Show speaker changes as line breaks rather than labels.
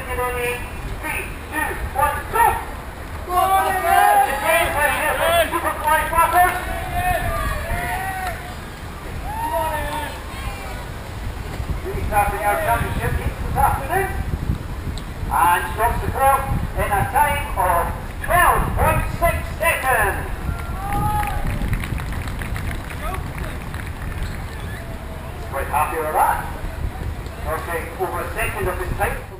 starting in 3, 2, 1, go! Today, Super Fly Swappers. Restarting our championship heats this afternoon. And stops the clock in a time of 12.6 seconds. Quite happy with that. Okay, over a second of his time.